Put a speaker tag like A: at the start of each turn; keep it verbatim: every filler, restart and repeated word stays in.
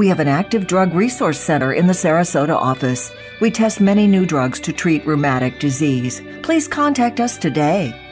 A: We have an active drug resource center in the Sarasota office. We test many new drugs to treat rheumatic disease. Please contact us today.